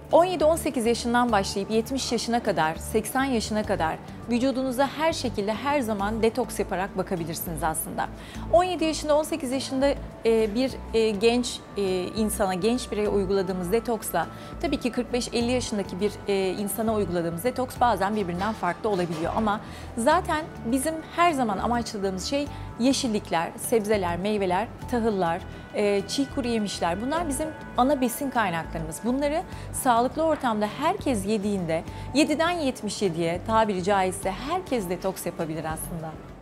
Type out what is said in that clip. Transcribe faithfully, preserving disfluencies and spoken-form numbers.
on yedi on sekiz yaşından başlayıp yetmiş yaşına kadar, seksen yaşına kadar vücudunuza her şekilde her zaman detoks yaparak bakabilirsiniz aslında. on yedi yaşında, on sekiz yaşında bir genç insana, genç bireye uyguladığımız detoksla tabii ki kırk beş elli yaşındaki bir insana uyguladığımız detoks bazen birbirinden farklı olabiliyor. Ama zaten bizim her zaman amaçladığımız şey yeşillikler, sebzeler, meyveler, tahıllar, çiğ kuru yemişler. Bunlar bizim ana besin kaynaklarımız. Bunları sağlıklı ortamda herkes yediğinde yediden yetmiş yediye tabiri caizse herkes detoks yapabilir aslında.